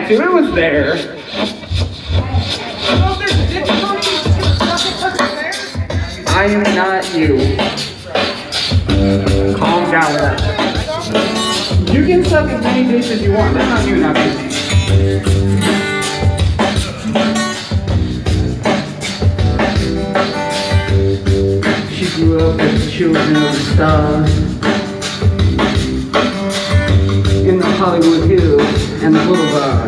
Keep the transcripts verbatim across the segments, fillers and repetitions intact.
had to. It was there. I am not you. Calm down. You can suck as many dicks as you want. That's not you, not me. She grew up with the children of the stars in the Hollywood Hills and the Boulevard.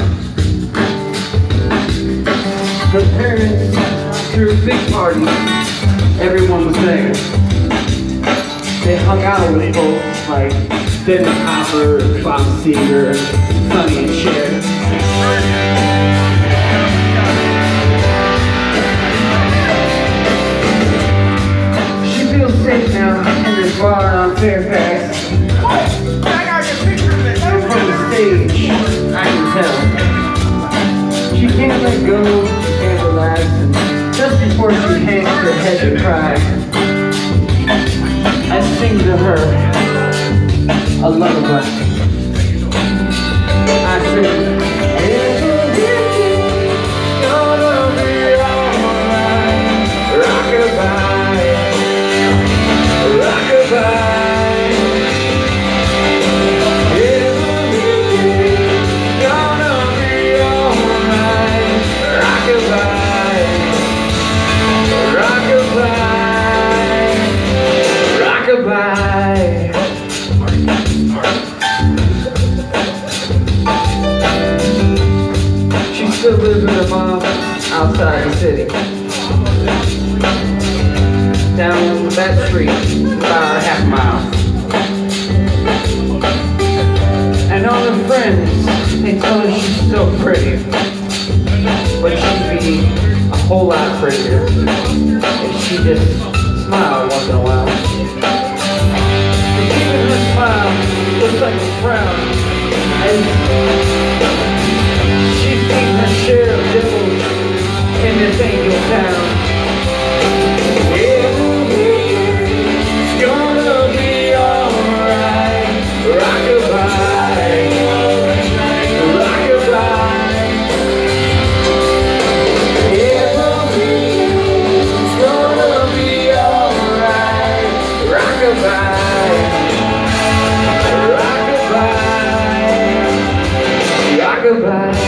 Her parents threw big parties. Everyone was there. They hung out with folks like Dennis Hopper, Bob Seger, Sonny and Cher. She feels safe now in this bar on Fairfax. And from the stage, I can tell. She can't let go, she can't relax, and just before she hangs her head to cry, I sing to her a lullaby. I sing, it's gonna be alright. Rock-a-bye, rock-a-bye. It's gonna be alright. Rock-a-bye, rock-a-bye, rock-a-bye. Still lives with her mom outside the city. Down that street, about a half mile. And all her friends, they tell her she's so pretty. But she'd be a whole lot prettier if she just smiled once in a while. And even her smile looks like a frown. And she's seen her share of devils in this angel town. It's gonna be alright. Rock-a-bye, rock-a-bye. It's gonna be alright. Rock-a-bye, rock-a-bye, rock-a-bye.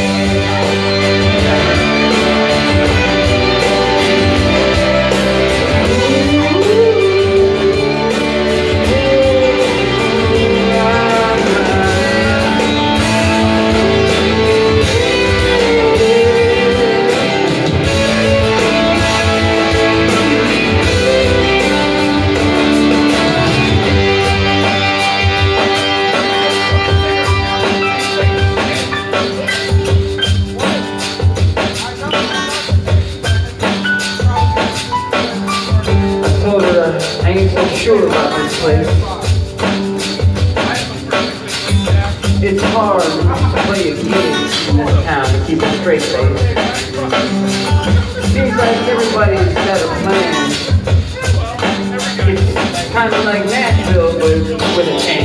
I ain't so sure about this place. It's hard to play a game in this town and keep a straight face. Seems like everybody's got a plan. It's kind of like Nashville, but with a chance.